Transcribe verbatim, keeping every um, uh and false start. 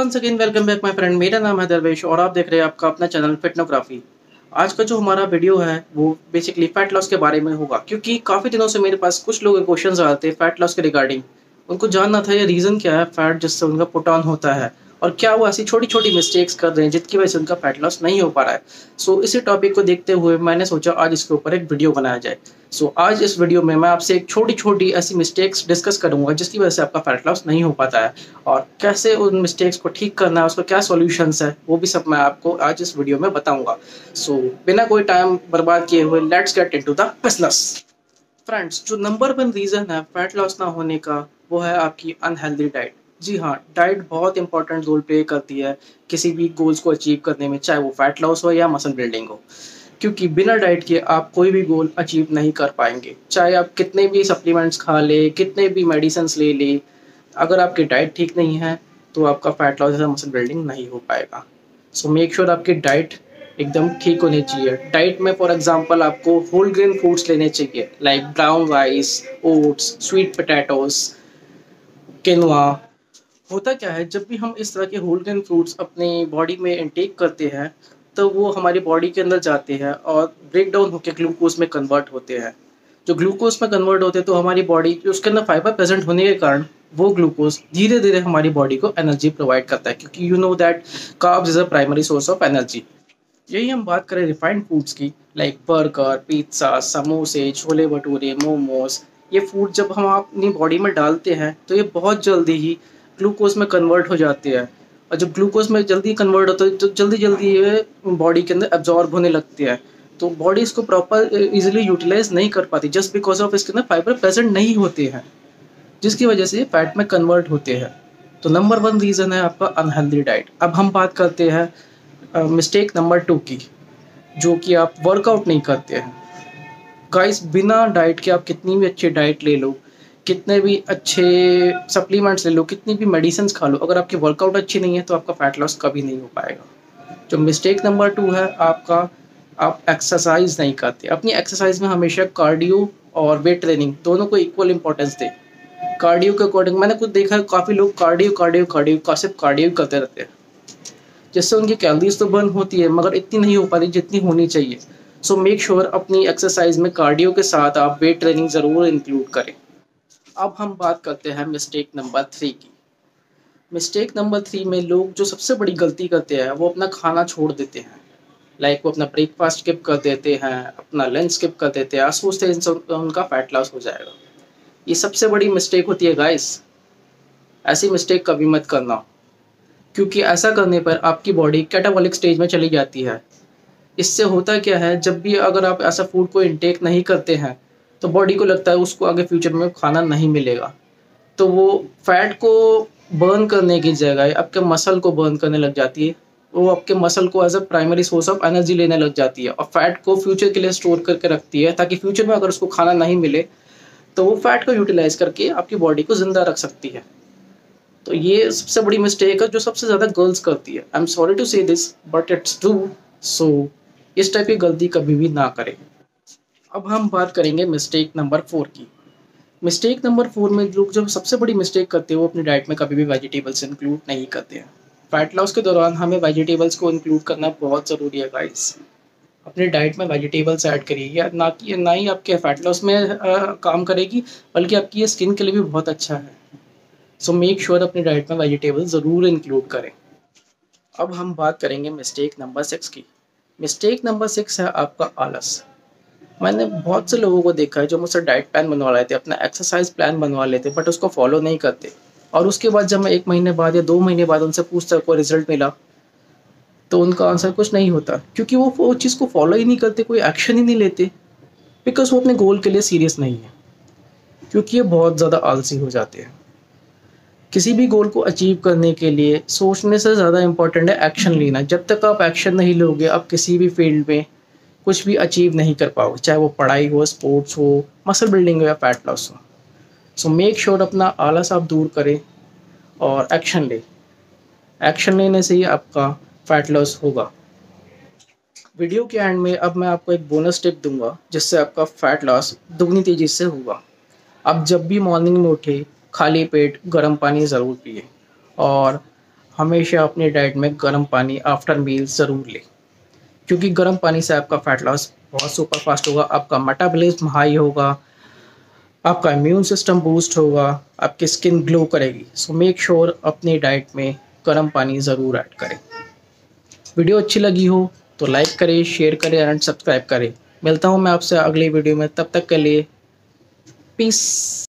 Once again welcome back my friend. मेरा नाम है दरवेश और आप देख रहे हैं आपका अपना चैनल फिटनोग्राफी। आज का जो हमारा वीडियो है वो बेसिकली फैट लॉस के बारे में होगा, क्योंकि काफ़ी दिनों से मेरे पास कुछ लोगों के क्वेश्चंस आते हैं फैट लॉस के रिगार्डिंग। उनको जानना था ये रीज़न क्या है फैट जिससे उनका पुट ऑन होता है, और क्या वो ऐसी छोटी छोटी मिस्टेक्स कर रहे हैं जिसकी वजह से उनका फैट लॉस नहीं हो पा रहा है। सो so, इसी टॉपिक को देखते हुए मैंने सोचा आज इसके ऊपर एक वीडियो बनाया जाए। सो so, आज इस वीडियो में मैं आपसे एक छोटी छोटी ऐसी मिस्टेक्स डिस्कस करूंगा जिसकी वजह से आपका फैट लॉस नहीं हो पाता है, और कैसे उन मिस्टेक्स को ठीक करना है, उसका क्या सॉल्यूशंस है, वो भी सब मैं आपको आज इस वीडियो में बताऊंगा। सो so, बिना कोई टाइम बर्बाद किए हुए let's get into the business. Friends, जो नंबर वन रीज़न है फैट लॉस ना होने का वो है आपकी अनहेल्दी डाइट। जी हाँ, डाइट बहुत इंपॉर्टेंट रोल प्ले करती है किसी भी गोल्स को अचीव करने में, चाहे वो फैट लॉस हो या मसल बिल्डिंग हो, क्योंकि बिना डाइट के आप कोई भी गोल अचीव नहीं कर पाएंगे। चाहे आप कितने भी सप्लीमेंट्स खा ले, कितने भी मेडिसिन ले ले, अगर आपकी डाइट ठीक नहीं है तो आपका फैट लॉस या मसल बिल्डिंग नहीं हो पाएगा। सो मेक श्योर आपकी डाइट एकदम ठीक होनी चाहिए। डाइट में फॉर एग्जांपल आपको होल ग्रेन फूड्स लेने चाहिए, like brown rice, oats, sweet potatoes, quinoa. होता क्या है, जब भी हम इस तरह के होल ग्रेन फ्रूट्स अपनी बॉडी में इंटेक करते हैं तो वो हमारी बॉडी के अंदर जाते हैं और ब्रेक डाउन होकर ग्लूकोज में कन्वर्ट होते हैं। जो ग्लूकोज में कन्वर्ट होते हैं तो हमारी बॉडी, उसके अंदर फाइबर प्रेजेंट होने के कारण वो ग्लूकोज धीरे धीरे हमारी बॉडी को एनर्जी प्रोवाइड करता है, क्योंकि you know that carbs is a primary source of energy. यही हम बात करें रिफाइंड फूड्स की, लाइक बर्गर, पिज्ज़ा, समोसे, छोले भटूरे, मोमोज, ये फूड जब हम अपनी बॉडी में डालते हैं तो ये बहुत जल्दी ही ग्लूकोज में कन्वर्ट हो जाते हैं, और जब ग्लूकोज में जल्दी कन्वर्ट होता है तो जल्दी जल्दी ये बॉडी के अंदर एब्जॉर्ब होने लगती है, तो बॉडी इसको प्रॉपर इजीली यूटिलाइज नहीं कर पाती, जस्ट बिकॉज ऑफ इसके अंदर फाइबर प्रेजेंट नहीं होते हैं, जिसकी वजह से फैट में कन्वर्ट होते हैं। तो नंबर वन रीज़न है आपका अनहेल्दी डाइट। अब हम बात करते हैं मिस्टेक नंबर टू की, जो कि आप वर्कआउट नहीं करते हैं। गाइस, बिना डाइट के आप कितनी भी अच्छी डाइट ले लो, कितने भी अच्छे सप्लीमेंट्स ले लो, कितनी भी मेडिसिन खा लो, अगर आपकी वर्कआउट अच्छी नहीं है तो आपका फैट लॉस कभी नहीं हो पाएगा। जो मिस्टेक नंबर टू है आपका, आप एक्सरसाइज नहीं करते। अपनी एक्सरसाइज में हमेशा कार्डियो और वेट ट्रेनिंग दोनों को इक्वल इंपॉर्टेंस दे। कार्डियो के अकॉर्डिंग मैंने खुद देखा है, काफ़ी लोग कार्डियो कार्डियो कार्डियो का सिर्फ कार्डियो करते रहते हैं, जिससे उनकी कैलोरीज तो बर्न होती है मगर इतनी नहीं हो पाती जितनी होनी चाहिए। सो मेक श्योर अपनी एक्सरसाइज में कार्डियो के साथ आप वेट ट्रेनिंग ज़रूर इंक्लूड करें। अब हम बात करते हैं मिस्टेक नंबर थ्री की। मिस्टेक नंबर थ्री में लोग जो सबसे बड़ी गलती करते हैं वो अपना खाना छोड़ देते हैं, लाइक वो अपना ब्रेकफास्ट स्किप कर देते हैं, अपना लंच स्किप कर देते हैं, सोचते हैं इनसे उनका फैट लॉस हो जाएगा। ये सबसे बड़ी मिस्टेक होती है गाइस, ऐसी मिस्टेक कभी मत करना, क्योंकि ऐसा करने पर आपकी बॉडी कैटाबॉलिक स्टेज में चली जाती है। इससे होता क्या है, जब भी अगर आप ऐसा फूड को इंटेक नहीं करते हैं तो बॉडी को लगता है उसको आगे फ्यूचर में खाना नहीं मिलेगा, तो वो फैट को बर्न करने की जगह आपके मसल को बर्न करने लग जाती है। वो आपके मसल को as a primary source of energy लेने लग जाती है और फैट को फ्यूचर के लिए स्टोर करके रखती है, ताकि फ्यूचर में अगर उसको खाना नहीं मिले तो वो फैट को यूटिलाइज करके आपकी बॉडी को जिंदा रख सकती है। तो ये सबसे बड़ी मिस्टेक है जो सबसे ज़्यादा गर्ल्स करती है। I am sorry to say this but it's true. So इस टाइप की गलती कभी भी ना करें। अब हम बात करेंगे मिस्टेक नंबर फोर की। मिस्टेक नंबर फोर में लोग जो सबसे बड़ी मिस्टेक करते हैं वो अपनी डाइट में कभी भी वेजिटेबल्स इंक्लूड नहीं करते हैं। फैट लॉस के दौरान हमें वेजिटेबल्स को इंक्लूड करना बहुत ज़रूरी है गाइस। अपनी डाइट में वेजिटेबल्स ऐड करिए, या ना कि ना ही आपके फैट लॉस में आ, काम करेगी, बल्कि आपकी ये स्किन के लिए भी बहुत अच्छा है। सो मेक श्योर अपनी डाइट में वेजिटेबल्स ज़रूर इंक्लूड करें। अब हम बात करेंगे मिस्टेक नंबर सिक्स की। मिस्टेक नंबर सिक्स है आपका आलस। मैंने बहुत से लोगों को देखा है जो मुझसे डाइट प्लान बनवा लेते, अपना एक्सरसाइज प्लान बनवा लेते, बट उसको फॉलो नहीं करते, और उसके बाद जब मैं एक महीने बाद या दो महीने बाद उनसे पूछता कोई रिजल्ट मिला तो उनका आंसर कुछ नहीं होता, क्योंकि वो वो चीज़ को फॉलो ही नहीं करते, कोई एक्शन ही नहीं लेते, बिकॉज वो अपने गोल के लिए सीरियस नहीं है, क्योंकि ये बहुत ज़्यादा आलसी हो जाते हैं। किसी भी गोल को अचीव करने के लिए सोचने से ज़्यादा इम्पोर्टेंट है एक्शन लेना। जब तक आप एक्शन नहीं लोगे आप किसी भी फील्ड में कुछ भी अचीव नहीं कर पाओगे, चाहे वो पढ़ाई हो, स्पोर्ट्स हो, मसल बिल्डिंग हो या फैट लॉस हो। सो मेक श्योर अपना आलस आप दूर करें और एक्शन ले। एक्शन लेने से ही आपका फैट लॉस होगा। वीडियो के एंड में अब मैं आपको एक बोनस टिप दूंगा जिससे आपका फैट लॉस दुगनी तेज़ी से होगा। आप जब भी मॉर्निंग में उठे खाली पेट गर्म पानी ज़रूर पिए, और हमेशा अपनी डाइट में गर्म पानी आफ्टर मील ज़रूर लें, क्योंकि गर्म पानी से आपका फैट लॉस बहुत सुपर फास्ट होगा, आपका मेटाबॉलिज्म हाई होगा, आपका इम्यून सिस्टम बूस्ट होगा, आपकी स्किन ग्लो करेगी। सो मेक श्योर अपनी डाइट में गर्म पानी ज़रूर ऐड करें। वीडियो अच्छी लगी हो तो लाइक करें, शेयर करें एंड सब्सक्राइब करें। मिलता हूँ मैं आपसे अगली वीडियो में, तब तक के लिए पीस।